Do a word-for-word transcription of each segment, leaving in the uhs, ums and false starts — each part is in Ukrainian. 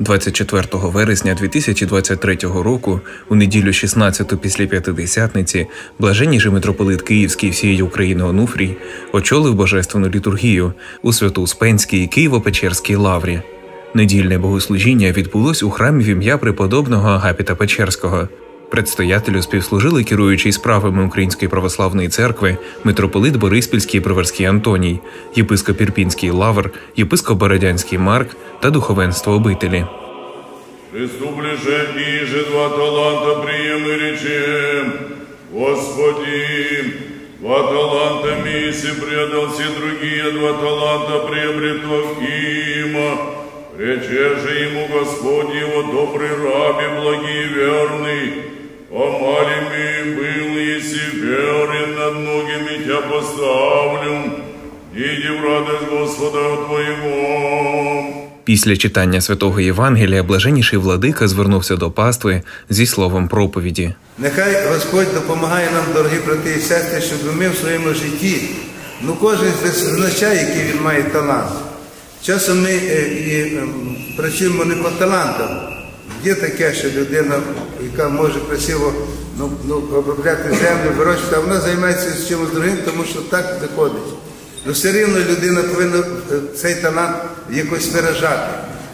двадцять четвертого вересня дві тисячі двадцять третього року, у неділю шістнадцяту після П'ятидесятниці, блаженніший митрополит Київський всієї України Онуфрій очолив божественну літургію у Свято-Успенській Києво-Печерській лаврі. Недільне богослужіння відбулось у храмі в ім'я преподобного Агапіта Печерського. Предстоятелю співслужили керуючий справами Української православної церкви митрополит Бориспільський Броварський Антоній, єпископ Ірпінський Лавр, єпископ Бородянський Марк та духовенство обителі. Христу ближе ниже два таланта прием и речем, Господи, два таланта миси предал, все другие два таланта приобрету има. Рече же ему Господь его добрый раб и благий и верный, помалими был, если верен, над многими тебя поставлю, иди в радость Господа твоего. Після читання Святого Євангелія блаженніший владика звернувся до пастви зі словом проповіді. Нехай Господь допомагає нам, дорогі брати і сестри, щоб ми в своєму житті, ну кожен визначає, який він має талант. Часом ми і працюємо не по талантам. Є таке, що людина, яка може красиво ну, ну, обробляти землю, вирощувати, а вона займається чимось другим, тому що так виходить. Але все рівно людина повинна цей талант якось виражати.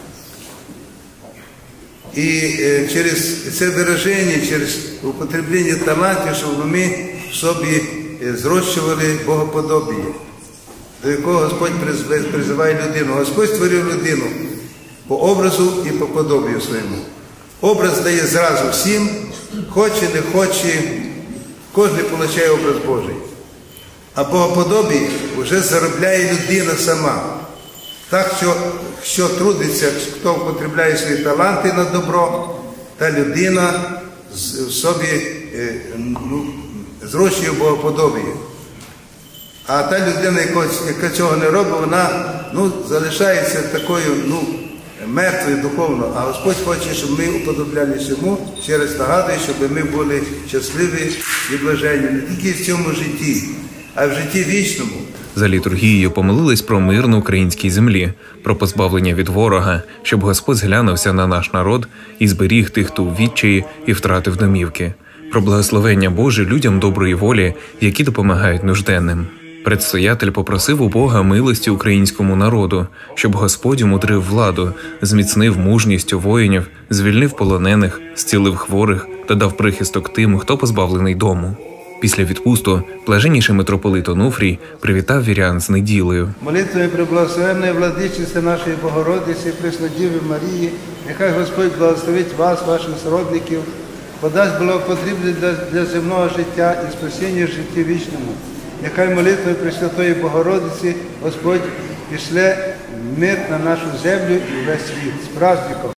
І через це вираження, через употреблення талантів, щоб ми в собі зрощували богоподобіє, до якого Господь призиває людину. Господь створив людину по образу і по подобію своєму. Образ дає зразу всім, хоче, не хоче, кожен отримує образ Божий. А богоподобіє вже заробляє людина сама. Так, що, що трудиться, хто употребляє свої таланти на добро, та людина в собі ну, зрощує богоподобіє. А та людина, яка цього не робить, вона ну, залишається такою ну, мертвою духовно. А Господь хоче, щоб ми уподоблялися йому, ще раз нагадую, щоб ми були щасливі і блаженні не тільки в цьому житті, а в житті вічному. За літургією помолились про мир на українській землі, про позбавлення від ворога, щоб Господь зглянувся на наш народ і зберіг тих, хто у відчаї і втратив домівки, про благословення Боже людям доброї волі, які допомагають нужденним. Предстоятель попросив у Бога милості українському народу, щоб Господь умудрив владу, зміцнив мужність у воїнів, звільнив полонених, зцілив хворих та дав прихисток тим, хто позбавлений дому. Після відпусту блаженніший митрополит Онуфрій привітав вірян з неділею. Молитвою преблагословенної владичиці нашої Богородиці, Преснодіви Марії, нехай Господь благословить вас, ваших сродників, подасть благопотрібне для, для земного життя і спасіння в житті вічному. Нехай молитвою Пресвятої Богородиці Господь пішле мир на нашу землю і весь світ. З праздником!